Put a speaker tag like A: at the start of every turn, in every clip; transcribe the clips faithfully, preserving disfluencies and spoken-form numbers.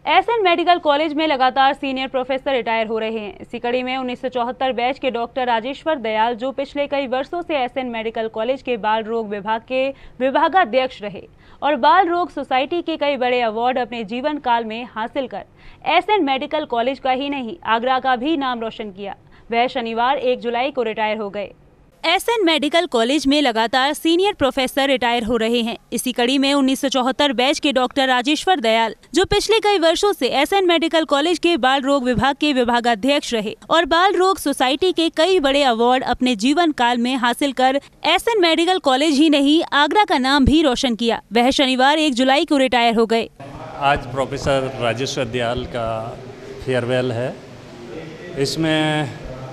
A: SN medical college में लगातार senior professor retire हो रहे हैं। इसी कड़ी में उन्नीस सौ चौहत्तर बैच के डॉक्टर राजेश्वर दयाल, जो पिछले कई वर्षों से एसएन मेडिकल कॉलेज के बाल रोग विभाग के विभागाध्यक्ष रहे और बाल रोग सोसाइटी के कई बड़े अवार्ड अपने जीवन काल में हासिल कर एसएन मेडिकल कॉलेज का ही नहीं, आगरा का भी नाम रोशन किया, वह शनिवार एक जुलाई को रिटायर हो गए। एसएन मेडिकल कॉलेज में लगातार सीनियर प्रोफेसर रिटायर हो रहे हैं। इसी कड़ी में उन्नीस सौ चौहत्तर बैच के डॉक्टर राजेश्वर दयाल, जो पिछले कई वर्षों से एसएन मेडिकल कॉलेज के बाल रोग विभाग के विभागाध्यक्ष रहे और बाल रोग सोसाइटी के कई बड़े अवार्ड अपने जीवन काल में हासिल कर एसएन मेडिकल कॉलेज ही नहीं, आगरा का नाम भी रोशन किया, वह शनिवार एक जुलाई को रिटायर हो गए।
B: आज प्रोफेसर राजेश्वर दयाल का फेयरवेल है। इसमें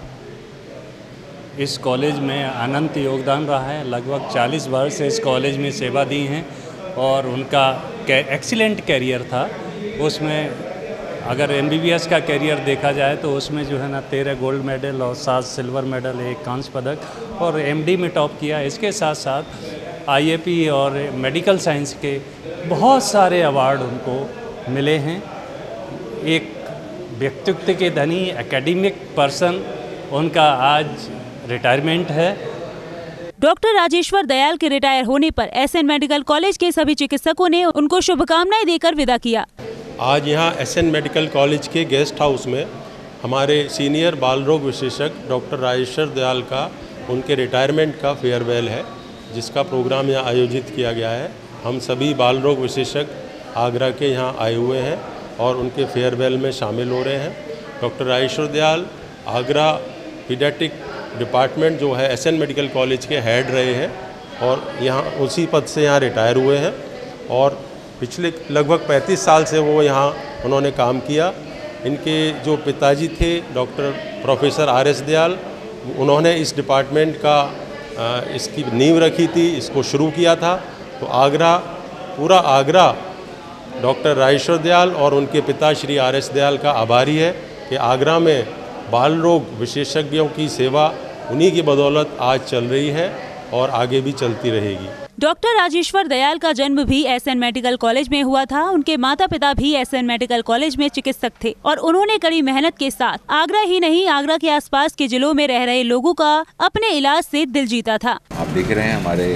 B: इस कॉलेज में अनंत योगदान रहा है। लगभग चालीस वर्ष इस कॉलेज में सेवा दी हैं और उनका एक्सीलेंट कैरियर था। उसमें अगर एमबीबीएस का कैरियर देखा जाए तो उसमें जो है ना तेरह गोल्ड मेडल और सात सिल्वर मेडल, एक कांस्य पदक और एमडी में टॉप किया। इसके साथ साथ आईएपी और मेडिकल साइंस के बहुत सारे अवार्ड उनको मिले हैं। एक व्यक्तित्व के धनी एकेडमिक पर्सन, उनका आज रिटायरमेंट है।
A: डॉक्टर राजेश्वर दयाल के रिटायर होने पर एसएन मेडिकल कॉलेज के सभी चिकित्सकों ने उनको शुभकामनाएं देकर विदा किया।
C: आज यहां एसएन मेडिकल कॉलेज के गेस्ट हाउस में हमारे सीनियर बाल रोग विशेषज्ञ डॉक्टर राजेश्वर दयाल का उनके रिटायरमेंट का फेयरवेल है, जिसका प्रोग्राम यहाँ आयोजित किया गया है। हम सभी बाल रोग विशेषज्ञ आगरा के यहाँ आए हुए हैं और उनके फेयरवेल में शामिल हो रहे हैं। Doctor Rajeshwar Dayal Agra paediatric department जो है एसएन मेडिकल कॉलेज के हेड रहे हैं और यहाँ उसी पद से यहाँ रिटायर हुए हैं और पिछले लगभग पैंतीस साल से वो यहाँ उन्होंने काम किया। इनके जो पिताजी थे doctor professor R S Dayal, उन्होंने इस डिपार्टमेंट का इसकी नींव रखी थी, इसको शुरू किया था। तो आगरा, पूरा आगरा डॉक्टर राजेश्वर दयाल और उनके पिता श्री आर एस दयाल का आभारी है कि आगरा में बाल रोग विशेषज्ञों की सेवा उन्हीं की बदौलत आज चल रही है और आगे भी चलती रहेगी।
A: डॉक्टर राजेश्वर दयाल का जन्म भी एसएन मेडिकल कॉलेज में हुआ था। उनके माता पिता भी एसएन मेडिकल कॉलेज में चिकित्सक थे और उन्होंने कड़ी मेहनत के साथ आगरा ही नहीं, आगरा के आसपास के जिलों में रह रहे लोगों का अपने इलाज से दिल जीता था।
D: आप देख रहे हैं हमारे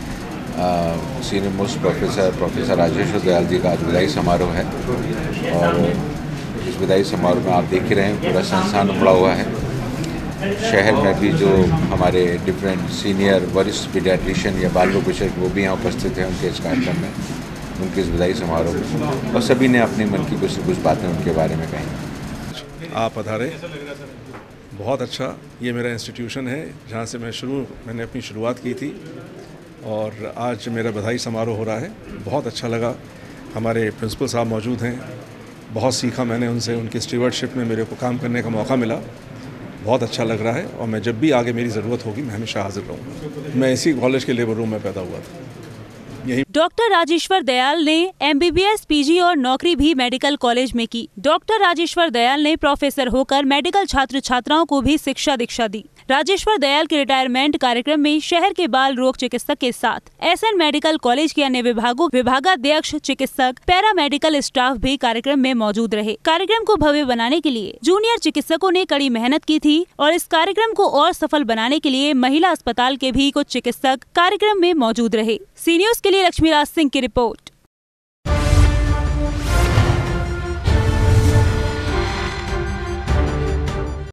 D: senior most professor professor Rajeshwar Dayal ji का आज विदाई समारोह है और इस विदाई समारोह में आप देख ही रहे हैं पूरा संस्थान उमड़ा हुआ है। शहर में भी जो हमारे डिफरेंट सीनियर वरिष्ठ पीडियाट्रिशियन या बाल रोग विशेषज्ञ वो भी यहाँ उपस्थित हैं उनके इस कार्यक्रम में, उनके इस विदाई समारोह में, और सभी ने अपने मन की कुछ कुछ बातें उनके बारे में कही।
E: आप पधारे, बहुत अच्छा। ये मेरा इंस्टीट्यूशन है जहाँ से मैं शुरू मैंने अपनी शुरुआत की थी और आज मेरा बधाई समारोह हो रहा है। बहुत अच्छा लगा। हमारे प्रिंसिपल साहब मौजूद हैं, बहुत सीखा मैंने उनसे, उनकी स्टीवर्डशिप में मेरे को काम करने का मौका मिला। बहुत अच्छा लग रहा है और मैं जब भी आगे मेरी ज़रूरत होगी मैं हमेशा हाजिर रहूँगा। मैं इसी कॉलेज के लेबर रूम में पैदा हुआ था। यही
A: डॉक्टर राजेश्वर दयाल ने एमबीबीएस, पीजी और नौकरी भी मेडिकल कॉलेज में की। डॉक्टर राजेश्वर दयाल ने प्रोफेसर होकर मेडिकल छात्र छात्राओं को भी शिक्षा दीक्षा दी। राजेश्वर दयाल के रिटायरमेंट कार्यक्रम में शहर के बाल रोग चिकित्सक के साथ एसएन मेडिकल कॉलेज के अन्य विभागों विभागाध्यक्ष, चिकित्सक, पैरा मेडिकल स्टाफ भी कार्यक्रम में मौजूद रहे। कार्यक्रम को भव्य बनाने के लिए जूनियर चिकित्सकों ने कड़ी मेहनत की थी और इस कार्यक्रम को और सफल बनाने के लिए महिला अस्पताल के भी कुछ चिकित्सक कार्यक्रम में मौजूद रहे। सी न्यूज़ के लिए लक्ष्मीराज सिंह की रिपोर्ट।